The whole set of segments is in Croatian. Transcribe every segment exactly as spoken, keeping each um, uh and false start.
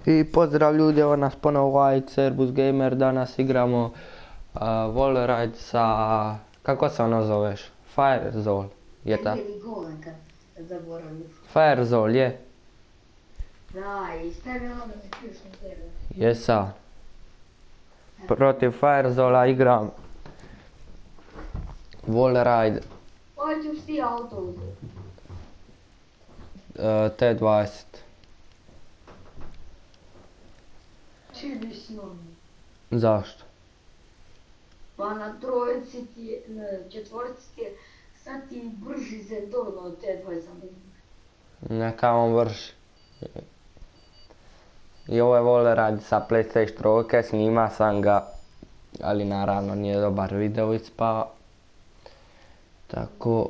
I pozdrav ljudi, evo nas ponovo u Airbus Gamer, danas igramo uh, Wall Ride sa, kako se ono zoveš? Firezone, je ta? Firezone, je? Da, i stavila da se ključno gleda. Jesa. Protiv Firezona igram Wall Ride Hoćeš ti auto uzeti? uh, T dvadeset. Čili s njom. Zašto? Pa na trojici ti, na četvorici ti je, sad ti brži Zentorno od T dvadeset. Neka on vrši. I ovo je Wall Ride sa PlayStation tri, snima sam ga, ali naravno nije dobar video ispao. Tako,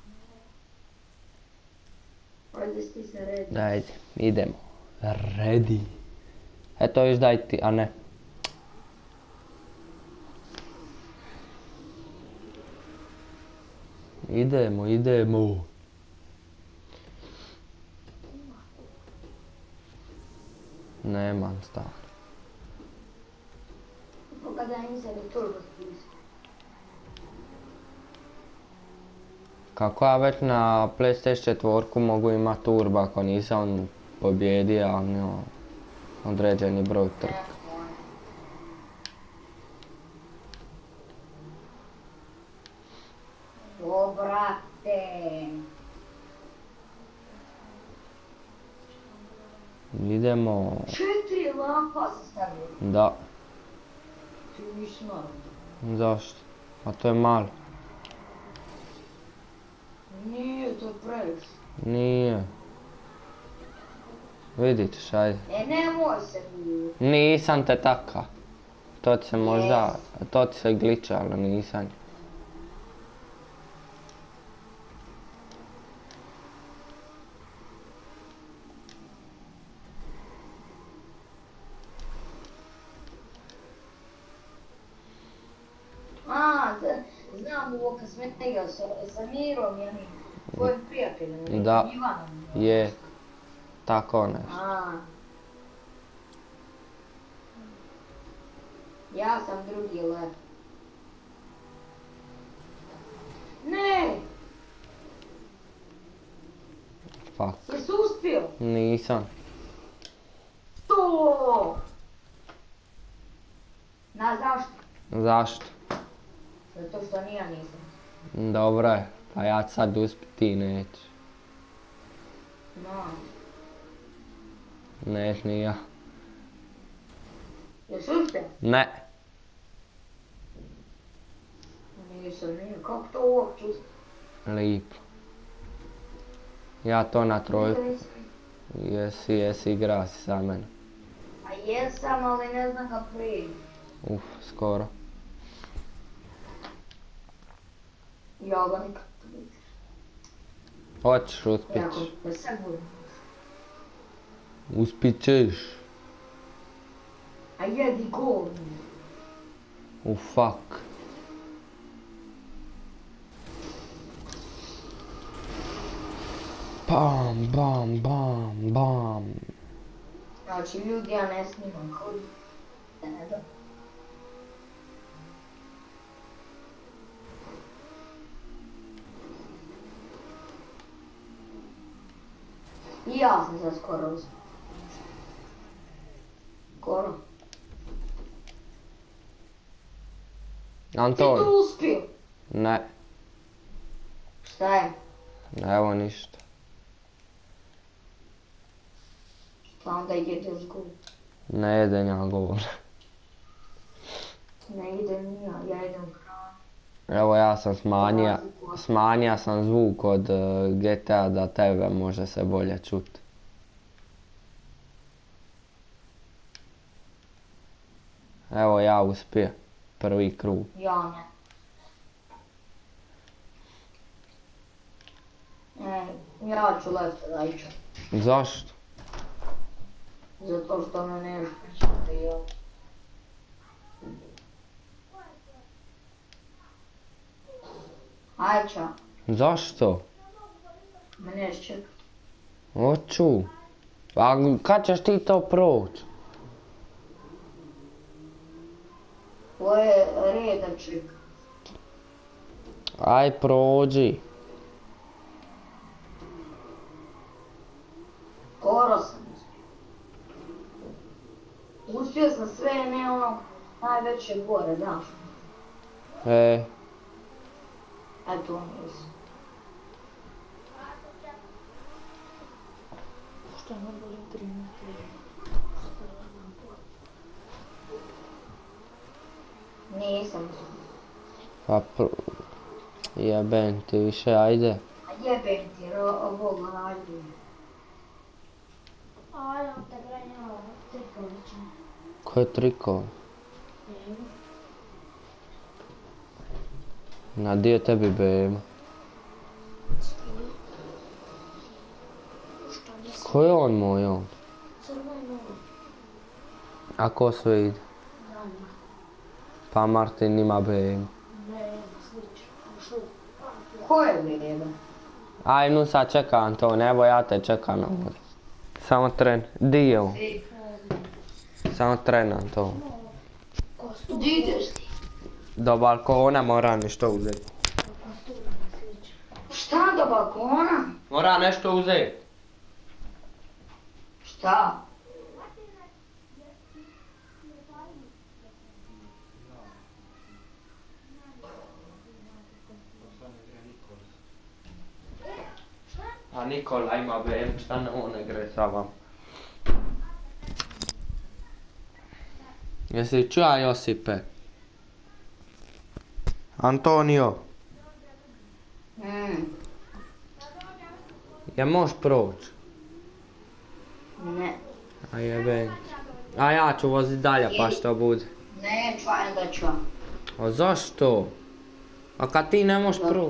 Ajde sti se redi. ajde, idemo. Ready. Eto viš daj ti, a ne. Idemo, idemo. Nemam stan. Pogledaj nisam i turbo spisao. Kako ja već na PlayStation četiri mogu imat turbo ako nisam pobjedio ono, određeni broj trka. O, brate. Idemo. Četiri lapa se stavio. Da. Ti niš normalno. Zašto? A to je malo. Nije, to je previše. Nije. Vidit ćeš, ajde. E, nemoj se mi. Nisam te taka. To ti se možda, to ti se gliča, ali nisam. A, da, znam ovo kad sam igrao sa, sa Mirom i onim tvojim prijateljem, Da. Ivanom. Je. Tako nešto. A. Ja sam drugi let. Ne! Fuck. Jesi uspio? Nisam. To! Na zašto? Zašto? Zato što ni ja nisam. Dobro je. Pa ja ću sad uspit, ti neću. No. Neš ni ja. Jesi uspio? Ne. Nisam, nije. Kako to uopće uspio? Lipo. Ja to na trojku. Jesi, jesi, igra si sa mene. A jesam, ali ne znam kako prije. Uf, skoro. Ja ga nikad ne vidim. Hoćeš, uspit Jako, ćeš. da se budem. Uspit ćeš. A jedi gol. U fuck. Bam, bam, bam, bam. Znači, ljudi, ja ne snimam kod. Ne da. I ja sam sad skoro uspio. Skoro. Ti Anton. to uspio? Ne. Šta je? Evo ništa. Šta onda jedeš gol? Ne jedem ja govor. Ne idem ni ja, ja idem hranu. Evo ja sam smanjio, smanjio sam zvuk od uh, G T A da tebe može se bolje čut. Evo ja uspio. Prvi krug. Ja ne. E, ja ću leto da iću. Zašto? Zato što me ne špričati ja. Ajča, Zašto? me neš čekati. Hoću. A kad ćeš ti to proći? Ovo je reda čeka. Aj prođi. Skoro sam uspio. Uspio sam sve, ne ono najveće gore, daš. E, Eto ono nisam. Šta ne boli tri metra? Nisam uspio. pa pr... Jebem ti više, ajde. A jebem ti, ovoga najbolje. A ja te granjala, trikovića. Koje trikove? Evo. Na dio tebi bema. Šta nisam? Ko je on moj on? Crveno. A ko sve ide? Rana. Pa Martin ima bema. Ne, slično. Ušao. Ko je vreda? Aj, nu sad čekam to, evo ja te čekam na ovdje. Samo tren, di je on? Ti. Samo trenam to. Kostum. Di ideš ti? Do balkona mora nešto uzeti. Kostum je slično. Šta do balkona? Mora nešto uzeti. Šta? A Nikola ima B M, šta ne on ne gre sa vam? Jesi čuja Josipe? Antonio, Mm, je moš proć? ne. A jebem. A ja ću vozit dalje pa što bude. Neću, ajde ću. A zašto? A kad ti ne moš Da. proć?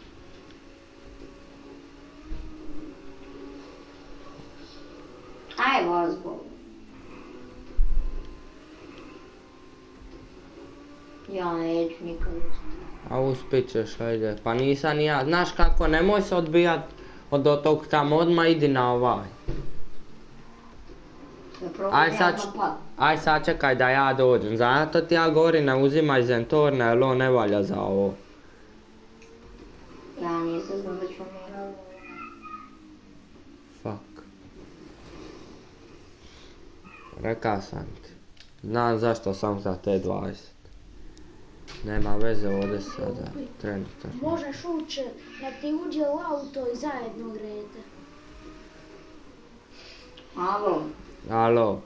Aj vas bol. Ja neću nikad uspjeti. A uspit ćeš, ajde. Pa nisam ni ja. Znaš kako, nemoj se odbijat od tog tamo, odmah idi na ovaj. Da probam Aj ja sad, na pad. aj sad čekaj da ja dođem. Zato ti ja govorim ne uzimaj zentorne, jer on ne valja za ovo. Ja nisam znam da ću mi raditi. Fuck. Reka sam ti. Znam zašto sam za te dvadeset. Nema veze ovdje sada, trenutno. Možeš ući, nek ti uđe u auto i zajedno grete. Alo, Alo,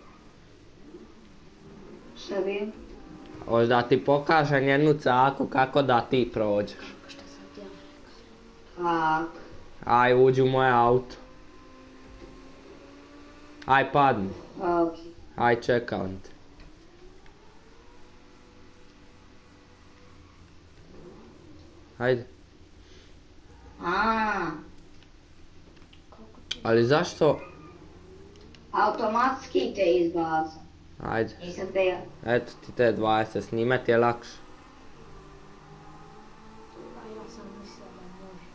šta bi? hoć da ti pokažem jednu caku kako da ti prođeš. Šta sam ti ja rekao? Kak? Aj, uđi u moje auto. Aj, padni. Ok. Aj, čekam te. Ajde. A, Ali zašto? automatski te izbaca. Ajde. Nisam te ja. Eto ti te dvadeset, snimat je lakše. A ja sam mislila da može.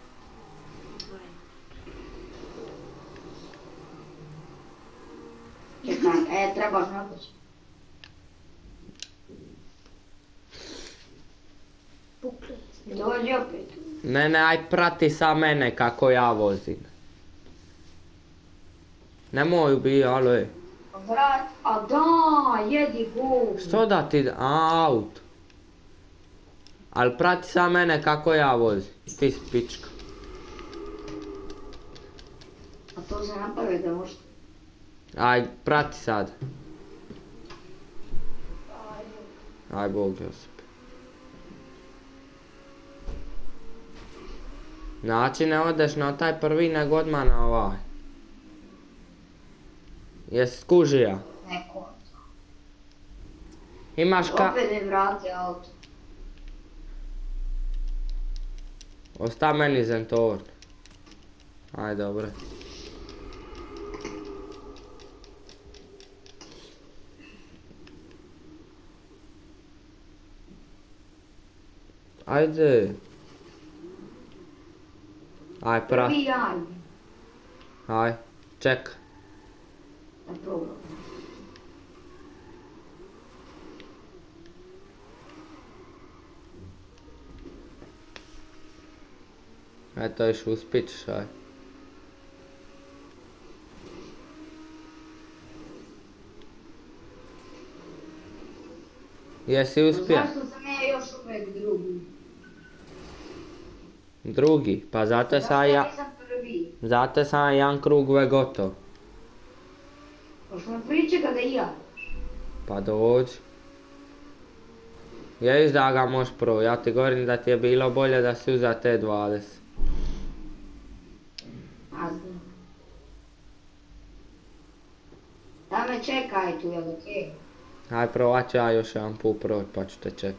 Aj. Čekaj, e, trebaš napući. Pukli. Dođi opet. Ne, ne, aj prati sa mene kako ja vozim. Nemoj ubij, alo je. Vrat, a da, jedi govno. Što da ti, a, auto. Al prati sa mene kako ja vozim. Ti si pička. A to se napravi da možeš. Aj, prati sad. Aj, Bog Josip. Znači ne odeš na taj prvi nego odmah na ovaj. Jesi skužija? Neko. Imaš ka... Opet ne vrati auto. Osta meni zentor. Aj, dobro. Ajde. Aj, pra... Prvi jaj. Aj, ček. problem. Eto, iš uspit šaj. Jesi uspio? Zašto sam ja još uvijek drugi? Drugi, pa zato Zašto sam ja ja, nisam prvi? zato sam jedan krug ve gotov. Možeš me pričekati da i ja. Pa dođi. Ješ da ga možeš pro, ja ti govorim da ti je bilo bolje da si uza te dvadeset. A znam. Da me čekaj tu, jel okej? Aj provat ću ja još jedan put proći pa ću te čekat.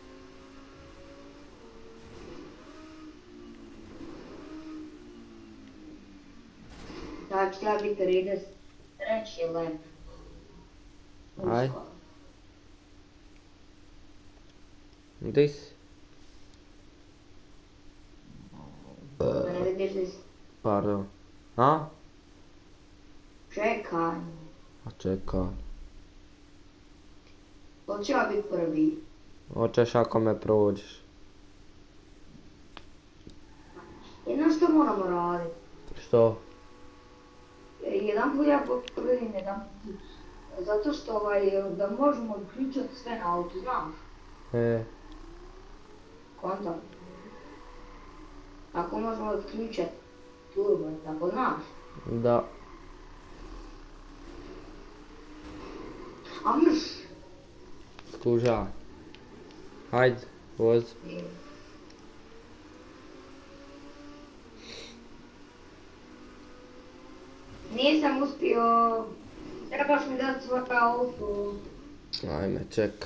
Da ću ja biti trideset treći lep. Aj. Di si? Da ne vidiš da si... Pardon. A? Čekaj. A čekaj. Hoću ja biti prvi. Hoćeš ako me prođeš. Jedno što moramo raditi. Što? Jedan put ja potvrdim, jedan put. Zato što ovaj, da možemo uključati sve na auto, znaš? E, Kontam. Ako možemo uključati turbo, tako znaš? da. A mrš! Skuža. Hajde, voz. Nisam uspio, trebaš mi dati svoj auto. Ajme, čekaj.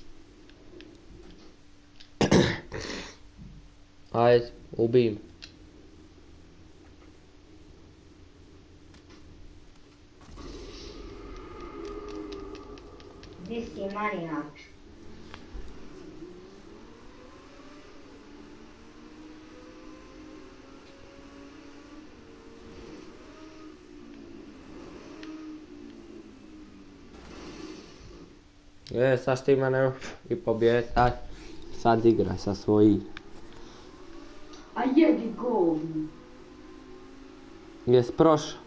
Ajde, ubij. Di si manijak? E, sad ti mene i pobjedi. Aj, sad igraj sa svojim. A jedi govno. Jes prošao?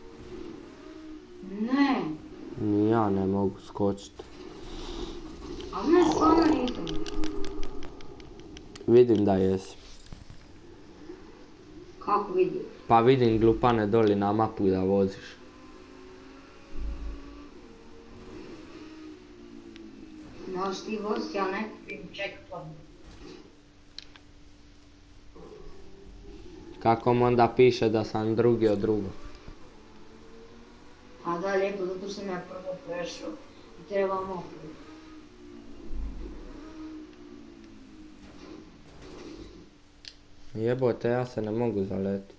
Ne, Ni ja ne mogu skočit. a ne stvarno nisam. Vidim da jesi. Kako vidiš? Pa vidim glupane doli na mapu da voziš. Možeš ti voziti, ja ne kupim checkpoint. Kako mu onda piše da sam drugi od drugog? A da, lijepo, zato sam ja prvo prešao. I trebam opet. Jebote, ja se ne mogu zaletit.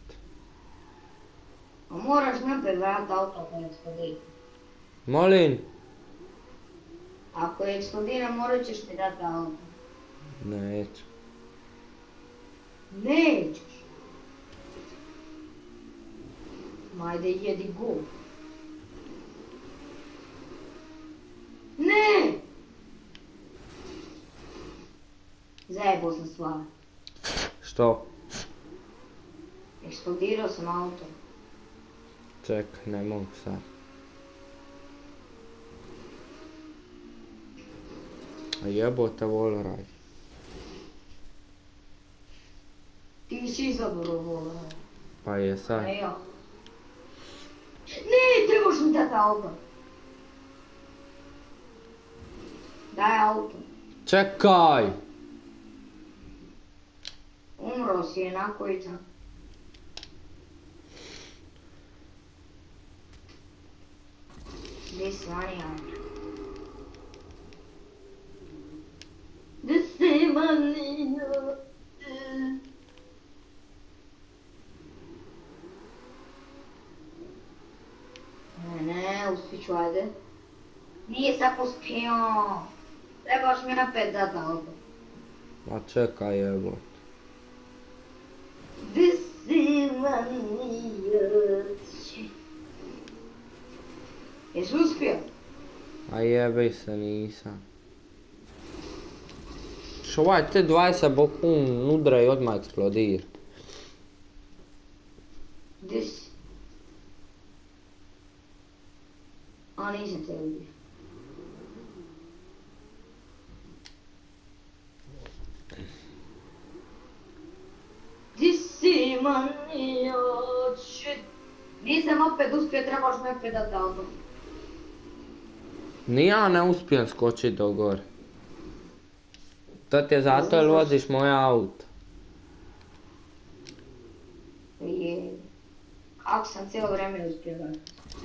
A moraš mi opet vratiti auto ako eksplodira. Molim? Ako eksplodira, morat ćeš mi dati auto. Neću. Nećeš. Ma ajde jedi go. Ne! Zajebao sam stvar. Što? Eksplodirao sam auto. Čekaj, ne mogu sad. A jebote, volo radi. Ti si izabrao vola. Pa je sad. Ne ja. Ne, trebaš mi dati auto. Daj auto. Čekaj! Umro si jednako i tako. Gdje si manijak? Gdje si manijak? Ne, ne, uspit ću, ajde. Nisam uspio. Trebaš mi opet dati auto. Ma čekaj jebote. Gdje si manijak? Jesi uspio? A jebi se, nisam. Što ovaj T dvadeset bokun nudra i odmah eksplodir. Gdje si? A nisam te ubio. Gdje si manijat, shit. Nisam opet uspio, trebaš me opet dati auto. Ni ja ne uspijem skočit do gore. To ti je zato jer voziš moje auto. Je. Kako sam cijelo vrijeme uspio dati.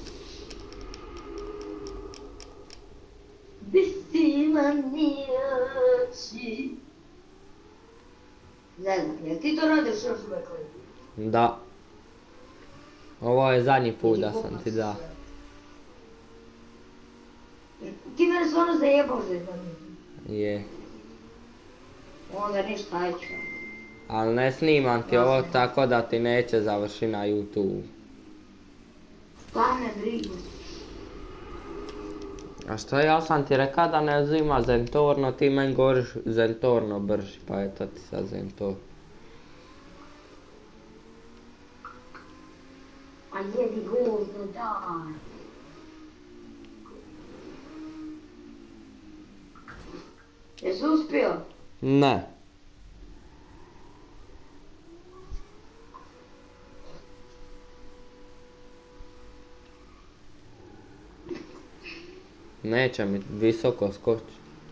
Gdje si manijači. Zezak, jel ti to radiš još uvijek li? Da. Ovo je zadnji put da sam ti da. Ti mene stvarno zajebaš za jedan. Je. Onda ništa, ajde. Ali ne snimam ti ovo tako da ti neće završiti na YouTube. Šta me briga? A što ja sam ti rekao da ne uzima Zentorno, ti meni govoriš Zentorno brži, pa eto ti sad Zentorno. A jedi govno, daj. Jesi uspio? Ne. Neće mi visoko skoči.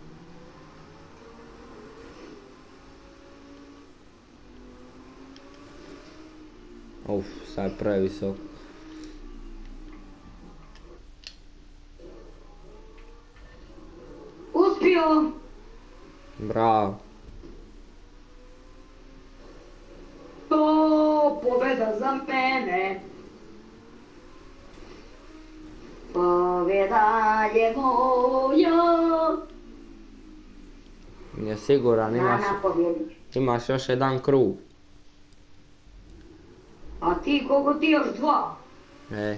Uf, sad je previsoko. Uspio! Bravo. To pobjeda za mene. Pobjeda je moja. Nije siguran, imaš, Nana pobjedit. imaš još jedan krug. A ti, koliko ti još dva? E,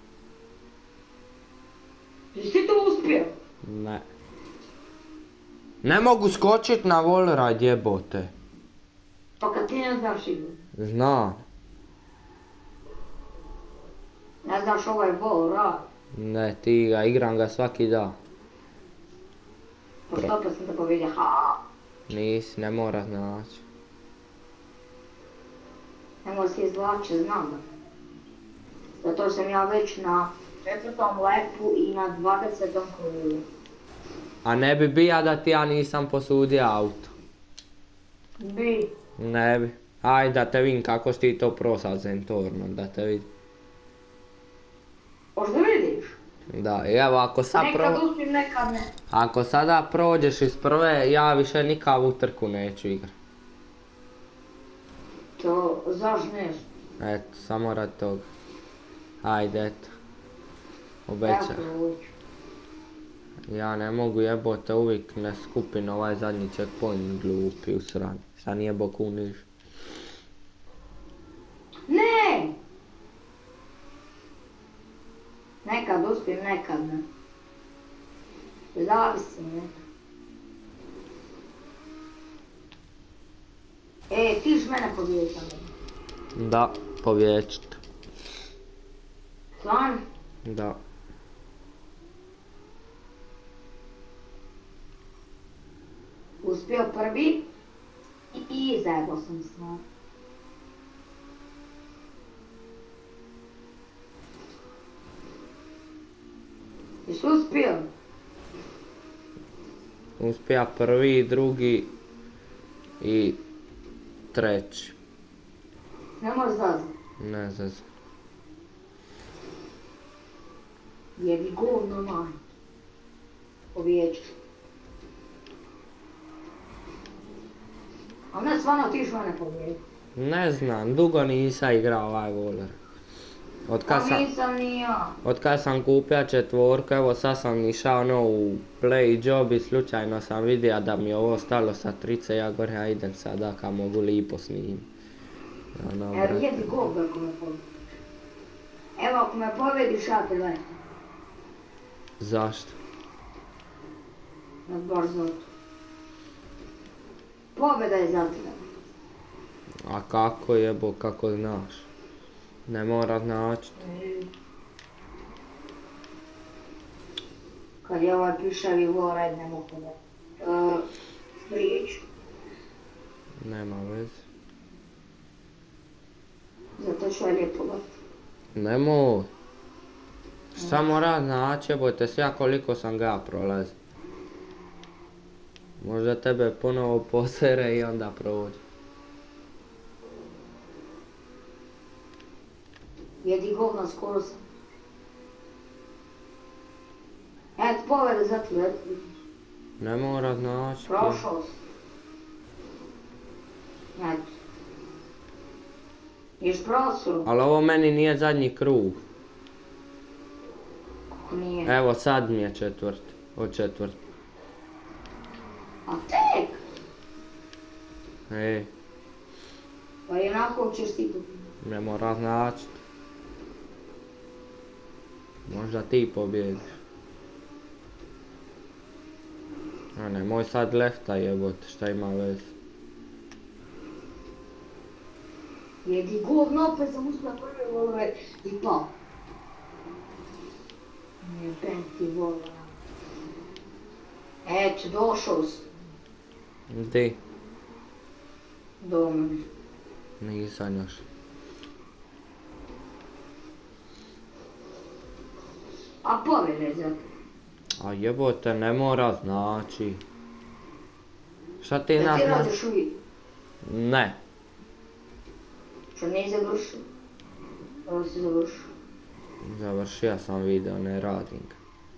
Jesi ti to uspio? ne. Ne mogu skočit na wallride jebote. Pa kad ti ne znaš igru. Znam. Ne znaš ovaj wallride. Ne, ti ga, igram ga svaki dan. Pa što opet sam te pobjedio, ha. Nisi, ne mora znači. Ne mora se izvlači, znam da. Zato sam ja već na četvrtom lepu i na dvadesetom krugu. A ne bi bija da ti ja nisam posudio auto. Bi. Ne bi. Ajde da te vidim kako si ti to prosa Zentornom, da te vidim. Možda vidiš? Da, i evo ako sad Nekad pro... uspijem, nekad ne. Ako sada prođeš iz prve, ja više nikavu trku neću igrat. To, zaš nešto? Eto, samo rad toga. Ajde, eto. Obećaj. Ja ne mogu jebote, uvijek ne skupim ovaj zadnji checkpoint glupi u srani. Sad nije boku niš. Ne! Nekad uspijem, nekad ne. Zavisi, ne. E, ti š mene pobjediti sam. Da, povječit. Stvarno? Da. Uspio prvi i zajebao sam stvar. Jesi uspio? Uspija prvi, drugi i treći. Ne možeš zazat. Ne znam. Jebi govno manje. Pobjeđu. A ne, stvarno ti š mene pobjedi. Ne znam, dugo nisam igrao ovaj voler. Od Pa kad sam, nisam ni ja. od kad sam kupio četvorku, evo sad sam išao ono u play job i slučajno sam vidio da mi je ovo stalo sa trice, ja gore, a idem sada kad mogu lipo snimiti. Ono, Evo brate. jedi govno ako me pobjedi. Evo ako me pobjediš ja te letim. Zašto? Ne baš zato. Pobjeda je za tebe. A kako jebo, kako znaš? Ne mora značiti. Kad je ovaj pišavi vored, ne mogu da uh, spriječu. Nema veze. Zato ću je lijepo gledati. Nemoj. Samo rad znači, jebote se ja koliko sam ga prolazio. Možda tebe ponovo posere i onda prođe. Jedi govna, skoro sam. Eto, povede za ti, eto. Ne mora znači. Prošao sam. Eto. Ješ prošao? Ali ovo meni nije zadnji krug. Kako nije? Evo sad mi je četvrti. Od četvrti. A tek? Ej, Pa jednako ćeš ti tu. ne mora značiti. Možda ti pobjediš. A nemoj sad lefta jebote, šta ima veze. Jedi govno, opet sam uspela prvi volove i pao. Nije penti volova. Eto, došao sam. Di? Do mene. Nisam još. A povede za te. A jebote, ne mora znači. Šta ti Da nas... ti radiš uvijek. Ne. Što nije završio. Ovo si završio. Završio sam video, ne radim ga.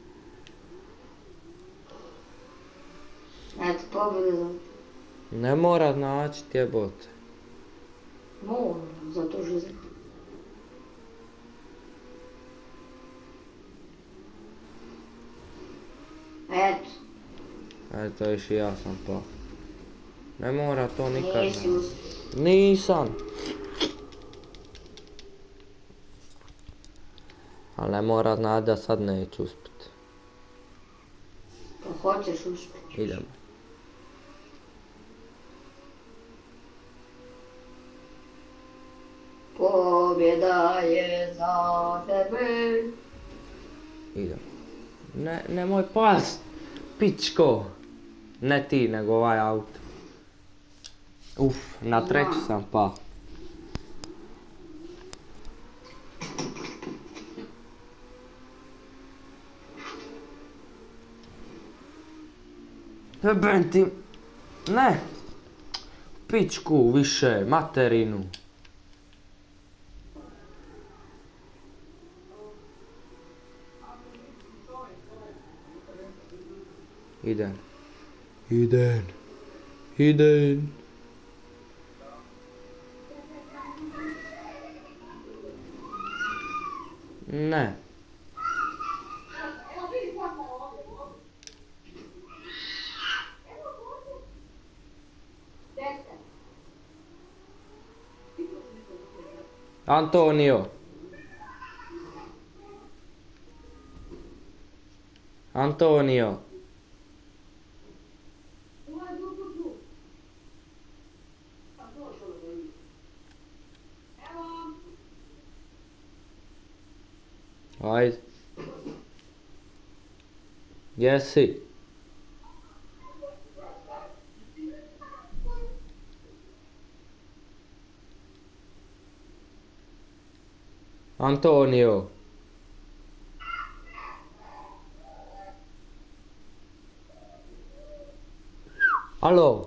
Eto, pobjede za te. Ne mora znači jebote. Mora, zato što znam. Eto, Eto, još i ja sam pao. Ne mora to nikad nisi znači. uspio. Nisam. Ali ne mora znati da sad neću uspjeti. Pa hoćeš uspjeti. Idemo. Pobjeda je za tebe. Idemo. Ne, nemoj past. Pičko. Ne ti, nego ovaj auto. Uf, na treću sam pao. Jebem ti. Ne. Pičku više, materinu. Idem. Idem. Idem. Ne. Antonio. Antonio. Ajde. Jesi? Antonio. Alo.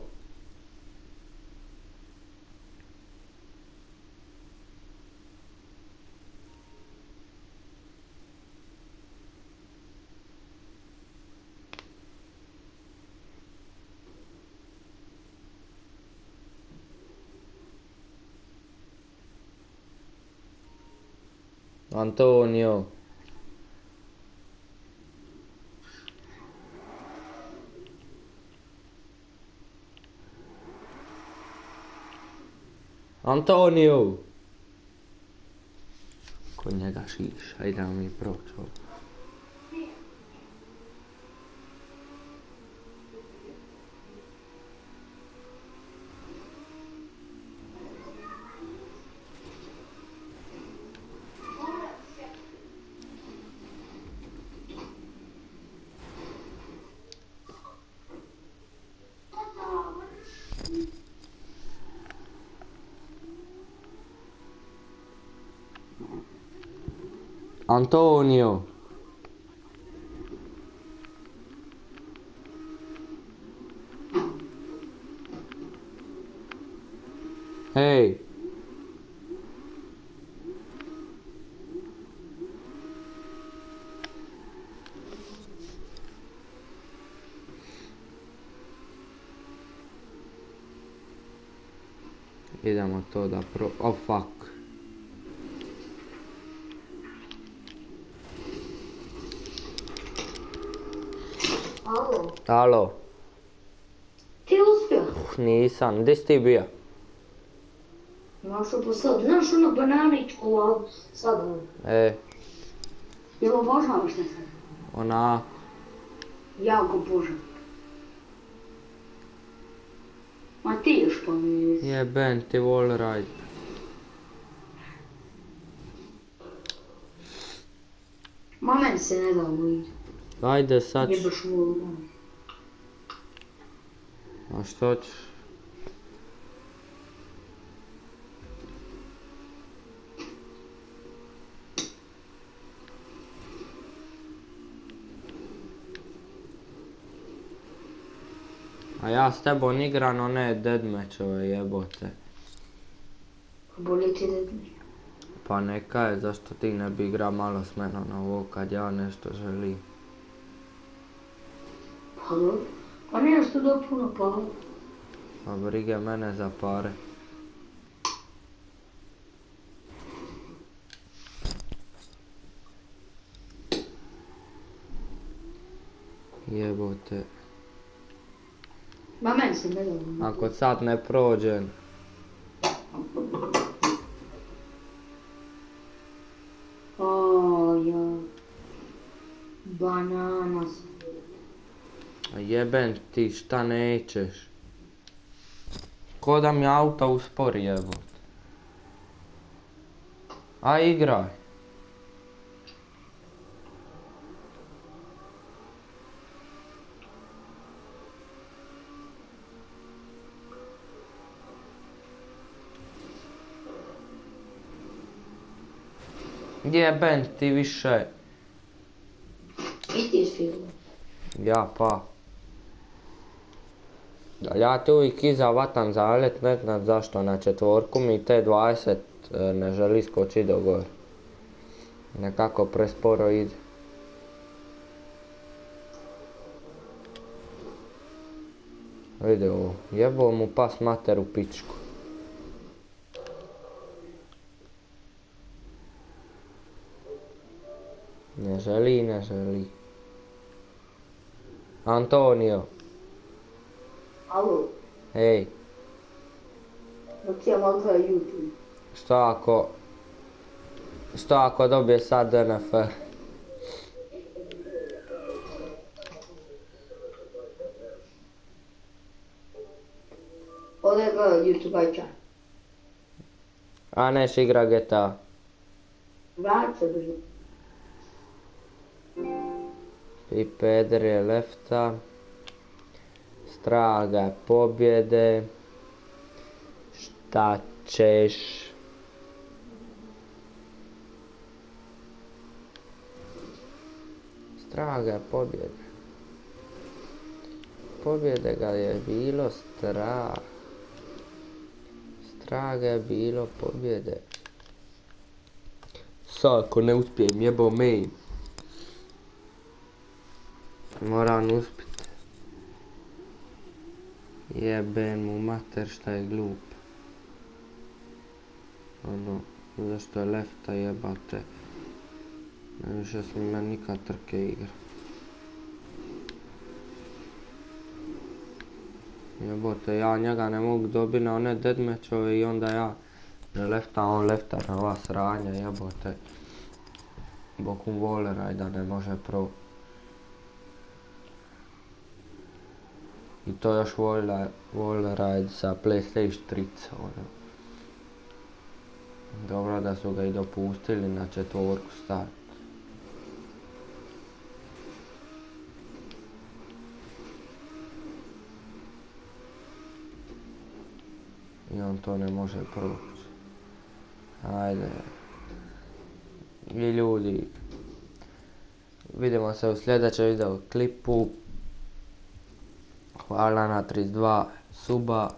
Antonio. Antonio. Kod njega šiša, idemo mi proći ovo. Antonio. Hej. Idemo to da pro... Oh fuck. Alo, Alo. ti je uspio? Uh, nisam, gdje si ti bio? Našao po sad, znaš ono bananičku, ali sad ono. E, Jel obožavaš ne sad? ona... Jako obožavam. Ma ti još pa mi... Jeben ti wallride. Ma meni se ne da uvijek. Ajde sad. Nije baš volim. A što ćeš? A ja s tebom igram one deathmatchove jebote. Bolje ti da mi. Pa neka je, zašto ti ne bi igra malo s menom na ovo kad ja nešto želim. Pa dobro. Pa nije što da puno para. Pa brige mene za pare. Jebote. Ma meni se ne da uvijek. Ako sad ne prođem. O, ja. Banana sam. A jeben ti, šta nećeš? Ko da mi auto uspori jebote. A igraj. Jeben ti više. I ti si igrao. Ja pa. Da ja te uvijek iza vatam zalet, ne znam zašto na četvorku mi te dvadeset e, ne želi skočiti do gore. Nekako presporo ide. Vidi ovo, jebo mu pas mater u pičku. Ne želi, ne želi. Antonio. Alo, Hej, da ti ja malo gleda YouTube. što ako... Što ako dobije sad N F R? Ovdje gleda YouTube, aj čaj. A neš igra G T A. Vrat se brzo. I peder je lefta. Straga pobjede. Šta ćeš? Straga pobjede. Pobjede ga je bilo strah. Straga je bilo pobjede. Sad ako ne uspijem jebo main. Moram uspit. Jeben mu mater šta je glup. Ono, zašto je lefta jebate. Ne više s njima nikad trke igra. Jebote, ja njega ne mogu dobiti na one deathmatchove i onda ja ne lefta, on lefta na ova sranja jebote. Bokum volera i da ne može pro. I to još Wallride sa PlayStation tri. Ono. Dobro da su ga i dopustili na četvorku start. I on to ne može proći. Ajde. I ljudi, vidimo se u sljedećem video klipu. Hvala na trideset dva suba.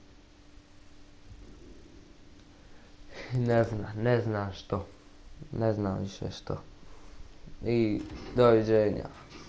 Ne znam, ne znam što. Ne znam više što. I doviđenja.